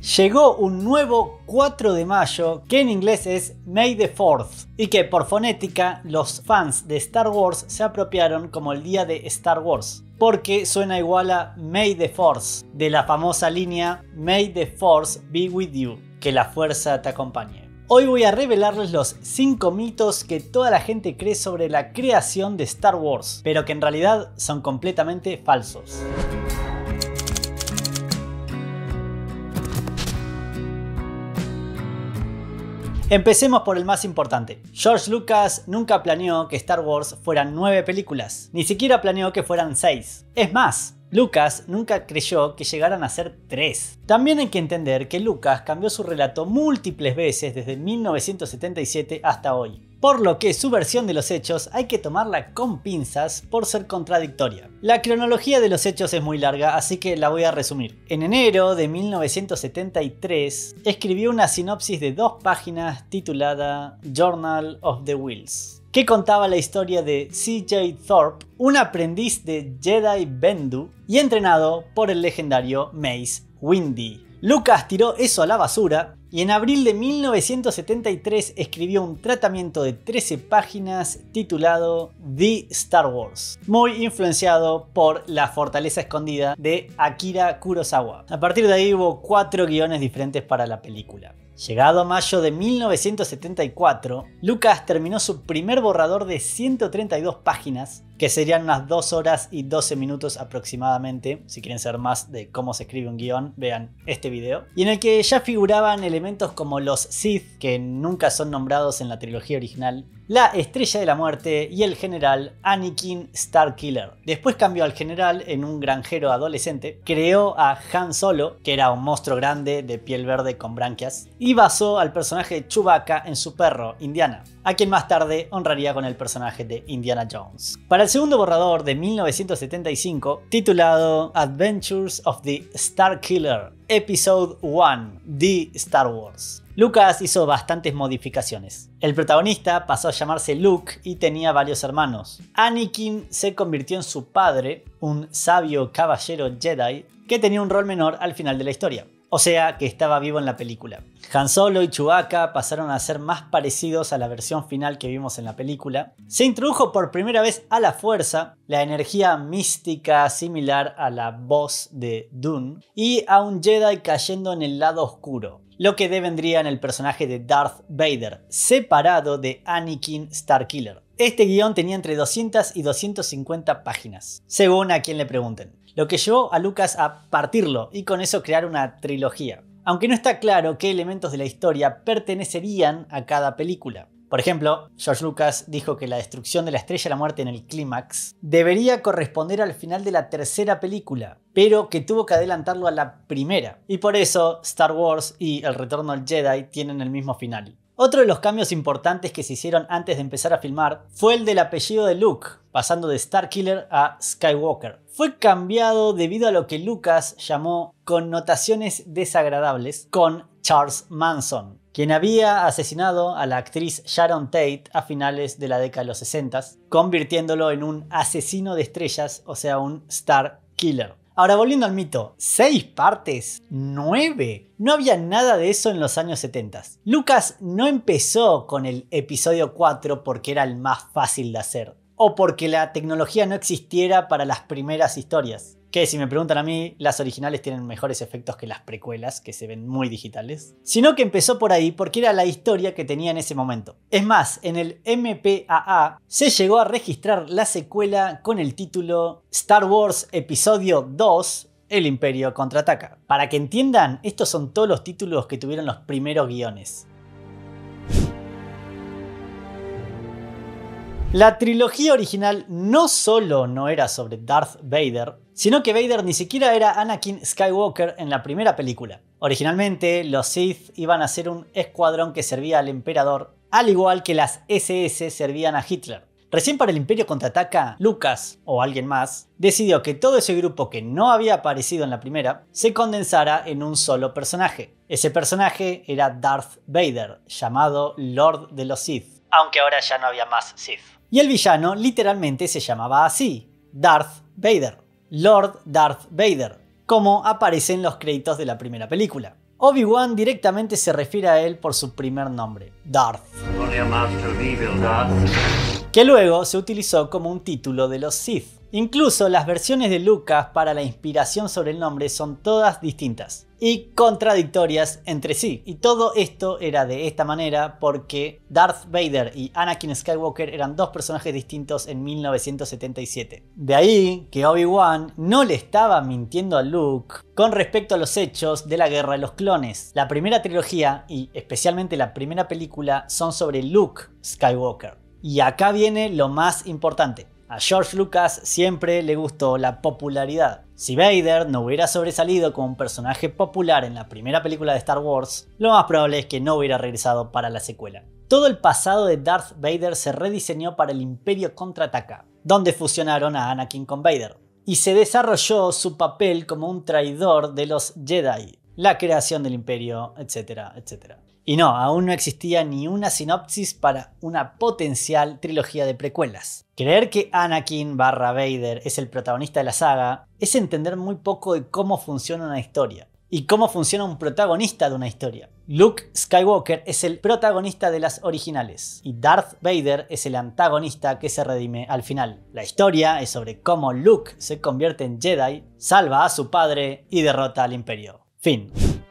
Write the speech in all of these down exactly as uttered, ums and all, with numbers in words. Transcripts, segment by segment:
Llegó un nuevo cuatro de mayo que en inglés es May the fourth y que por fonética los fans de Star Wars se apropiaron como el día de Star Wars, porque suena igual a May the Force, de la famosa línea May the Force be with you, que la fuerza te acompañe. Hoy voy a revelarles los cinco mitos que toda la gente cree sobre la creación de Star Wars, pero que en realidad son completamente falsos. Empecemos por el más importante. George Lucas nunca planeó que Star Wars fueran nueve películas, ni siquiera planeó que fueran seis. Es más, Lucas nunca creyó que llegaran a ser tres. También hay que entender que Lucas cambió su relato múltiples veces desde mil novecientos setenta y siete hasta hoy, por lo que su versión de los hechos hay que tomarla con pinzas por ser contradictoria. La cronología de los hechos es muy larga, así que la voy a resumir. En enero de mil novecientos setenta y tres escribió una sinopsis de dos páginas titulada Journal of the Whills, que contaba la historia de C J Thorpe, un aprendiz de Jedi Bendu y entrenado por el legendario Mace Windu. Lucas tiró eso a la basura y en abril de mil novecientos setenta y tres escribió un tratamiento de trece páginas titulado The Star Wars, muy influenciado por La fortaleza escondida de Akira Kurosawa. A partir de ahí hubo cuatro guiones diferentes para la película. Llegado a mayo de mil novecientos setenta y cuatro, Lucas terminó su primer borrador de ciento treinta y dos páginas, que serían unas dos horas y doce minutos aproximadamente. Si quieren saber más de cómo se escribe un guión, vean este video. Y en el que ya figuraban elementos como los Sith, que nunca son nombrados en la trilogía original, la Estrella de la Muerte y el general Anakin Starkiller. Después cambió al general en un granjero adolescente, creó a Han Solo, que era un monstruo grande de piel verde con branquias, y basó al personaje de Chewbacca en su perro, Indiana, a quien más tarde honraría con el personaje de Indiana Jones. Para el segundo borrador de mil novecientos setenta y cinco, titulado Adventures of the Starkiller, Episode uno, The Star Wars, Lucas hizo bastantes modificaciones. El protagonista pasó a llamarse Luke y tenía varios hermanos. Anakin se convirtió en su padre, un sabio caballero Jedi que tenía un rol menor al final de la historia, o sea que estaba vivo en la película. Han Solo y Chewbacca pasaron a ser más parecidos a la versión final que vimos en la película. Se introdujo por primera vez a la fuerza, la energía mística similar a la voz de Dune, y a un Jedi cayendo en el lado oscuro, lo que devendría en el personaje de Darth Vader, separado de Anakin Starkiller. Este guión tenía entre doscientas y doscientas cincuenta páginas, según a quien le pregunten, lo que llevó a Lucas a partirlo y con eso crear una trilogía, aunque no está claro qué elementos de la historia pertenecerían a cada película. Por ejemplo, George Lucas dijo que la destrucción de la Estrella de la Muerte en el clímax debería corresponder al final de la tercera película, pero que tuvo que adelantarlo a la primera, y por eso Star Wars y El Retorno al Jedi tienen el mismo final. Otro de los cambios importantes que se hicieron antes de empezar a filmar fue el del apellido de Luke, pasando de Starkiller a Skywalker. Fue cambiado debido a lo que Lucas llamó connotaciones desagradables con Charles Manson, quien había asesinado a la actriz Sharon Tate a finales de la década de los sesenta, convirtiéndolo en un asesino de estrellas, o sea, un Star Killer. Ahora, volviendo al mito, ¿seis partes? ¿nueve? No había nada de eso en los años setenta. Lucas no empezó con el episodio cuatro porque era el más fácil de hacer, o porque la tecnología no existiera para las primeras historias. Que si me preguntan a mí, las originales tienen mejores efectos que las precuelas, que se ven muy digitales. Sino que empezó por ahí porque era la historia que tenía en ese momento. Es más, en el M P A A se llegó a registrar la secuela con el título Star Wars Episodio dos, El Imperio Contraataca. Para que entiendan, estos son todos los títulos que tuvieron los primeros guiones. La trilogía original no solo no era sobre Darth Vader, sino que Vader ni siquiera era Anakin Skywalker en la primera película. Originalmente, los Sith iban a ser un escuadrón que servía al emperador, al igual que las S S servían a Hitler. Recién para el Imperio Contraataca, Lucas, o alguien más, decidió que todo ese grupo que no había aparecido en la primera, se condensara en un solo personaje. Ese personaje era Darth Vader, llamado Lord de los Sith, aunque ahora ya no había más Sith. Y el villano literalmente se llamaba así, Darth Vader, Lord Darth Vader, como aparece en los créditos de la primera película. Obi-Wan directamente se refiere a él por su primer nombre, Darth, que luego se utilizó como un título de los Sith. Incluso las versiones de Lucas para la inspiración sobre el nombre son todas distintas y contradictorias entre sí. Y todo esto era de esta manera porque Darth Vader y Anakin Skywalker eran dos personajes distintos en mil novecientos setenta y siete. De ahí que Obi-Wan no le estaba mintiendo a Luke con respecto a los hechos de la Guerra de los Clones. La primera trilogía y especialmente la primera película son sobre Luke Skywalker. Y acá viene lo más importante. A George Lucas siempre le gustó la popularidad. Si Vader no hubiera sobresalido como un personaje popular en la primera película de Star Wars, lo más probable es que no hubiera regresado para la secuela. Todo el pasado de Darth Vader se rediseñó para el Imperio Contraataca, donde fusionaron a Anakin con Vader, y se desarrolló su papel como un traidor de los Jedi, la creación del Imperio, etcétera, etcétera. Y no, aún no existía ni una sinopsis para una potencial trilogía de precuelas. Creer que Anakin barra Vader es el protagonista de la saga es entender muy poco de cómo funciona una historia y cómo funciona un protagonista de una historia. Luke Skywalker es el protagonista de las originales y Darth Vader es el antagonista que se redime al final. La historia es sobre cómo Luke se convierte en Jedi, salva a su padre y derrota al Imperio. Fin.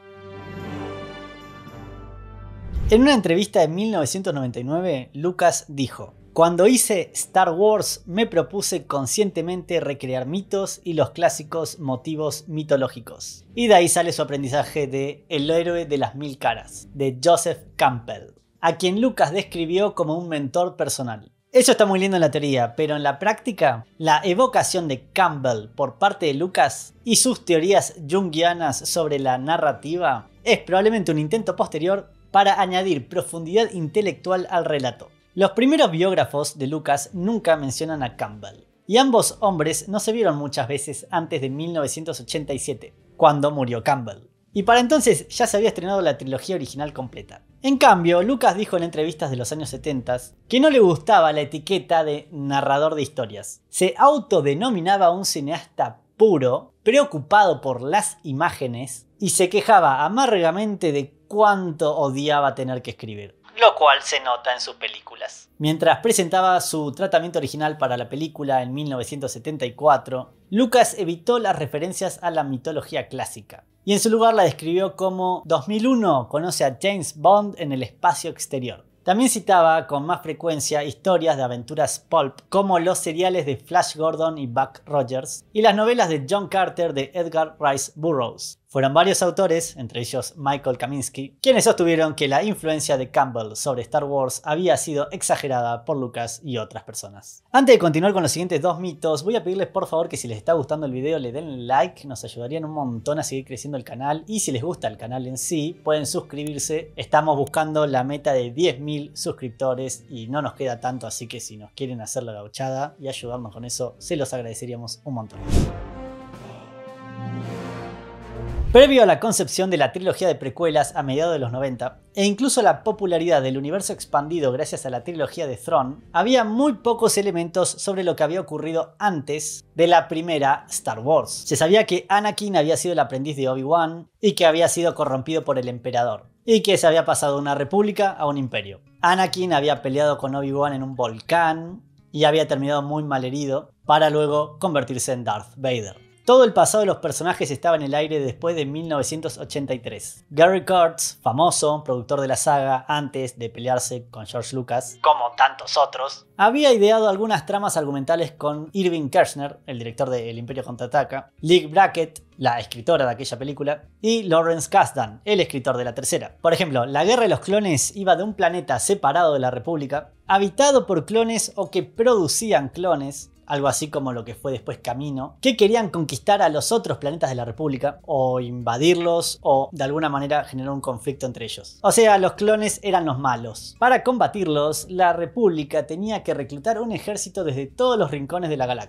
En una entrevista de mil novecientos noventa y nueve, Lucas dijo: "Cuando hice Star Wars me propuse conscientemente recrear mitos y los clásicos motivos mitológicos". Y de ahí sale su aprendizaje de El héroe de las mil caras, de Joseph Campbell, a quien Lucas describió como un mentor personal. Eso está muy lindo en la teoría, pero en la práctica, la evocación de Campbell por parte de Lucas y sus teorías junguianas sobre la narrativa es probablemente un intento posterior para añadir profundidad intelectual al relato. Los primeros biógrafos de Lucas nunca mencionan a Campbell, y ambos hombres no se vieron muchas veces antes de mil novecientos ochenta y siete, cuando murió Campbell. Y para entonces ya se había estrenado la trilogía original completa. En cambio, Lucas dijo en entrevistas de los años setenta que no le gustaba la etiqueta de narrador de historias. Se autodenominaba un cineasta puro, preocupado por las imágenes, y se quejaba amargamente de cuánto odiaba tener que escribir, lo cual se nota en sus películas. Mientras presentaba su tratamiento original para la película en mil novecientos setenta y cuatro, Lucas evitó las referencias a la mitología clásica, y en su lugar la describió como dos mil uno conoce a James Bond en el espacio exterior. También citaba con más frecuencia historias de aventuras pulp como los seriales de Flash Gordon y Buck Rogers y las novelas de John Carter de Edgar Rice Burroughs. Fueron varios autores, entre ellos Michael Kaminsky, quienes sostuvieron que la influencia de Campbell sobre Star Wars había sido exagerada por Lucas y otras personas. Antes de continuar con los siguientes dos mitos, voy a pedirles por favor que si les está gustando el video le den like, nos ayudarían un montón a seguir creciendo el canal, y si les gusta el canal en sí, pueden suscribirse. Estamos buscando la meta de diez mil suscriptores y no nos queda tanto, así que si nos quieren hacer la gauchada y ayudarnos con eso, se los agradeceríamos un montón. Previo a la concepción de la trilogía de precuelas a mediados de los noventa, e incluso la popularidad del universo expandido gracias a la trilogía de Thrawn, había muy pocos elementos sobre lo que había ocurrido antes de la primera Star Wars. Se sabía que Anakin había sido el aprendiz de Obi-Wan y que había sido corrompido por el emperador, y que se había pasado de una república a un imperio. Anakin había peleado con Obi-Wan en un volcán y había terminado muy mal herido para luego convertirse en Darth Vader. Todo el pasado de los personajes estaba en el aire después de mil novecientos ochenta y tres. Gary Kurtz, famoso productor de la saga antes de pelearse con George Lucas, como tantos otros, había ideado algunas tramas argumentales con Irving Kershner, el director de El Imperio Contraataca, Leigh Brackett, la escritora de aquella película, y Lawrence Kasdan, el escritor de la tercera. Por ejemplo, la Guerra de los Clones iba de un planeta separado de la República, habitado por clones o que producían clones, algo así como lo que fue después Camino, que querían conquistar a los otros planetas de la República, o invadirlos, o de alguna manera generar un conflicto entre ellos. O sea, los clones eran los malos. Para combatirlos, la República tenía que reclutar un ejército desde todos los rincones de la galaxia.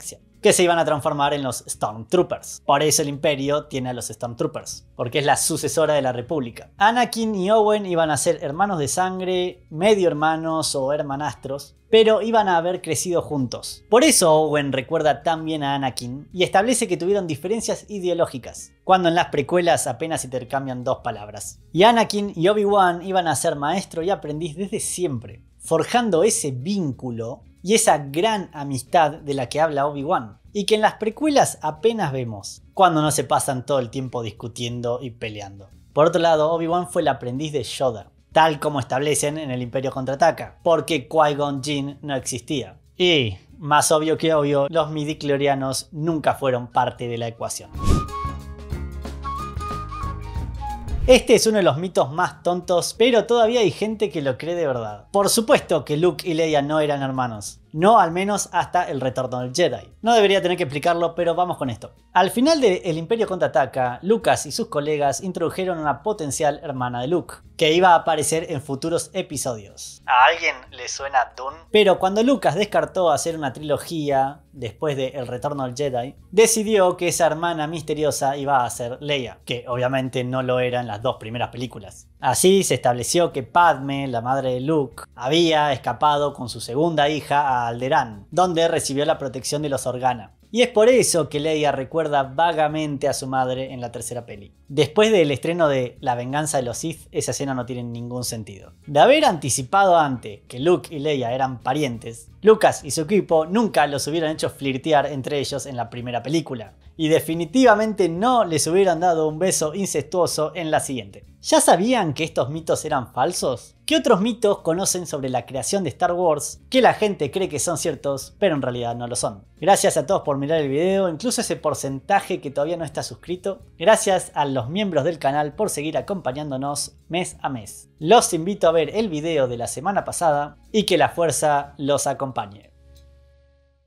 que se iban a transformar en los Stormtroopers. Por eso el Imperio tiene a los Stormtroopers, porque es la sucesora de la República. Anakin y Owen iban a ser hermanos de sangre, medio hermanos o hermanastros, pero iban a haber crecido juntos. Por eso Owen recuerda tan bien a Anakin y establece que tuvieron diferencias ideológicas, cuando en las precuelas apenas intercambian dos palabras. Y Anakin y Obi-Wan iban a ser maestro y aprendiz desde siempre, forjando ese vínculo y esa gran amistad de la que habla Obi-Wan, y que en las precuelas apenas vemos, cuando no se pasan todo el tiempo discutiendo y peleando. Por otro lado, Obi-Wan fue el aprendiz de Yoda, tal como establecen en el Imperio Contraataca, porque Qui-Gon Jinn no existía. Y, más obvio que obvio, los midichlorianos nunca fueron parte de la ecuación. Este es uno de los mitos más tontos, pero todavía hay gente que lo cree de verdad. Por supuesto que Luke y Leia no eran hermanos. No al menos hasta el retorno del Jedi. No debería tener que explicarlo, pero vamos con esto. Al final de El Imperio Contraataca, Lucas y sus colegas introdujeron una potencial hermana de Luke, que iba a aparecer en futuros episodios. ¿A alguien le suena Dune? Pero cuando Lucas descartó hacer una trilogía después de El Retorno del Jedi, decidió que esa hermana misteriosa iba a ser Leia, que obviamente no lo era en las dos primeras películas. Así se estableció que Padme, la madre de Luke, había escapado con su segunda hija a Alderaan, donde recibió la protección de los Organa. Y es por eso que Leia recuerda vagamente a su madre en la tercera peli. Después del estreno de La venganza de los Sith, esa escena no tiene ningún sentido. De haber anticipado antes que Luke y Leia eran parientes, Lucas y su equipo nunca los hubieran hecho flirtear entre ellos en la primera película. Y definitivamente no les hubieran dado un beso incestuoso en la siguiente. ¿Ya sabían que estos mitos eran falsos? ¿Qué otros mitos conocen sobre la creación de Star Wars que la gente cree que son ciertos, pero en realidad no lo son? Gracias a todos por mirar el video, incluso ese porcentaje que todavía no está suscrito. Gracias a los miembros del canal por seguir acompañándonos mes a mes. Los invito a ver el video de la semana pasada y que la fuerza los acompañe.